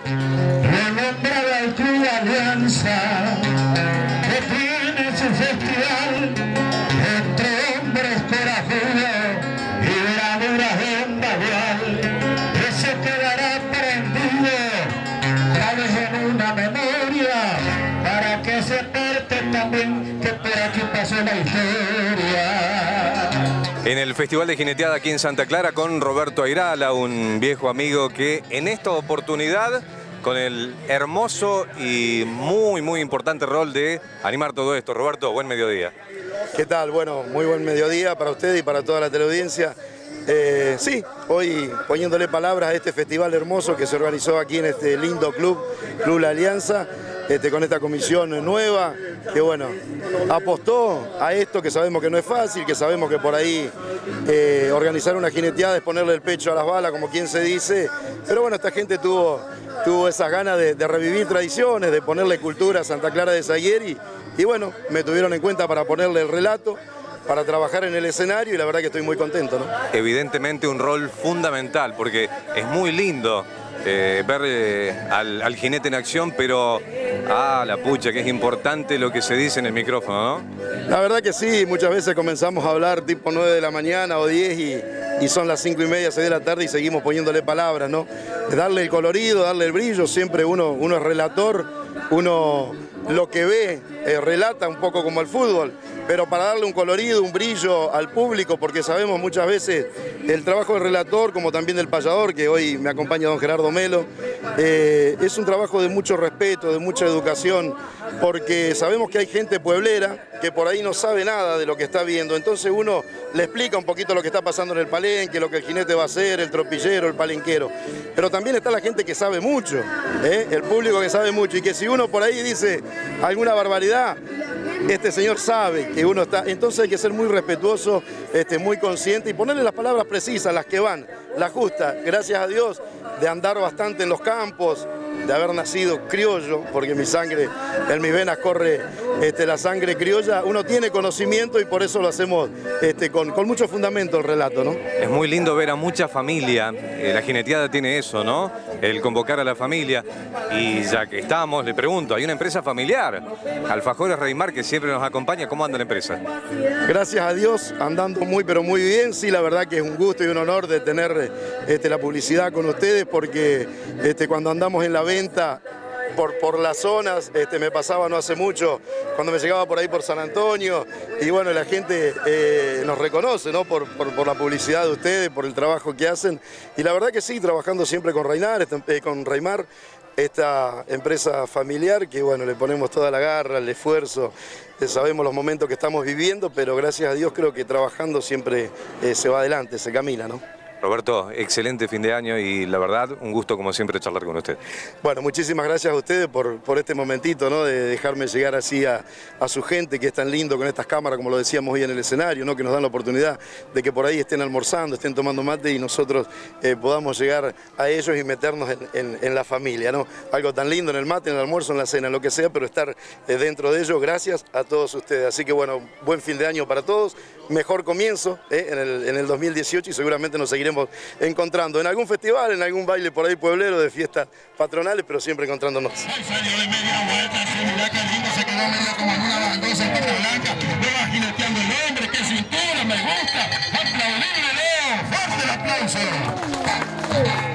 renombrado al Club Alianza, que tiene su festival entre hombres corajudos y bravuras de un bagual, que se quedará prendido otra vez en una memoria, para que se parte también que por aquí pasó la historia. En el Festival de Jineteada aquí en Santa Clara con Roberto Airala, un viejo amigo que en esta oportunidad, con el hermoso y muy importante rol de animar todo esto. Roberto, buen mediodía. ¿Qué tal? Bueno, muy buen mediodía para usted y para toda la teleaudiencia. Sí, hoy poniéndole palabras a este festival hermoso que se organizó aquí en este lindo club La Alianza, con esta comisión nueva, que bueno, apostó a esto que sabemos que no es fácil, que sabemos que por ahí organizar una jineteada es ponerle el pecho a las balas, como quien se dice, pero bueno, esta gente tuvo esas ganas de revivir tradiciones, de ponerle cultura a Santa Clara de Zaguieri, y bueno, me tuvieron en cuenta para ponerle el relato, para trabajar en el escenario, y la verdad que estoy muy contento, ¿no? Evidentemente un rol fundamental, porque es muy lindo ver al jinete en acción, pero la pucha, que es importante lo que se dice en el micrófono, ¿no? La verdad que sí, muchas veces comenzamos a hablar tipo 9 de la mañana o 10 y son las 5:30, 6 de la tarde y seguimos poniéndole palabras, ¿no? Darle el colorido, darle el brillo, siempre uno es relator, uno lo que ve relata un poco como el fútbol, pero para darle un colorido, un brillo al público, porque sabemos muchas veces el trabajo del relator, como también del payador, que hoy me acompaña don Gerardo Melo, es un trabajo de mucho respeto, de mucha educación, porque sabemos que hay gente pueblera que por ahí no sabe nada de lo que está viendo, entonces uno le explica un poquito lo que está pasando en el palenque, lo que el jinete va a hacer, el tropillero, el palenquero, pero también está la gente que sabe mucho, el público que sabe mucho, y que si uno por ahí dice alguna barbaridad, este señor sabe que uno está, entonces hay que ser muy respetuoso, muy consciente y ponerle las palabras precisas, las que van, las justas, gracias a Dios, de andar bastante en los campos, de haber nacido criollo, porque mi sangre, en mis venas corre la sangre criolla, uno tiene conocimiento y por eso lo hacemos con mucho fundamento el relato, ¿no? Es muy lindo ver a mucha familia, la jineteada tiene eso, ¿no? El convocar a la familia, y ya que estamos, le pregunto, hay una empresa familiar, Alfajores Reymar, que siempre nos acompaña, ¿cómo anda la empresa? Gracias a Dios, andando muy pero muy bien, sí, la verdad que es un gusto y un honor de tener la publicidad con ustedes, porque cuando andamos en la venta por las zonas, me pasaba no hace mucho, cuando me llegaba por ahí por San Antonio, y bueno, la gente nos reconoce, ¿no? por la publicidad de ustedes, por el trabajo que hacen, y la verdad que sí, trabajando siempre con Reymar, esta empresa familiar que bueno, le ponemos toda la garra, el esfuerzo, sabemos los momentos que estamos viviendo, pero gracias a Dios creo que trabajando siempre se va adelante, se camina, ¿no? Roberto, excelente fin de año y la verdad, un gusto como siempre charlar con usted. Bueno, muchísimas gracias a ustedes por este momentito, ¿no? De dejarme llegar así a su gente, que es tan lindo con estas cámaras, como lo decíamos hoy en el escenario, ¿no? Que nos dan la oportunidad de que por ahí estén almorzando, estén tomando mate y nosotros podamos llegar a ellos y meternos en la familia, ¿no? Algo tan lindo en el mate, en el almuerzo, en la cena, lo que sea, pero estar dentro de ellos, gracias a todos ustedes. Así que bueno, buen fin de año para todos, mejor comienzo en el 2018 y seguramente nos seguiremos encontrando en algún festival, en algún baile por ahí pueblero de fiestas patronales, pero siempre encontrándonos. Ahí salió de media vuelta, sí, mirá qué lindo, se quedó medio como en una baldosa en Pista Blanca, lo va jineteando el hombre, qué cintura, me gusta, aplaudible Leo, fuerte el aplauso.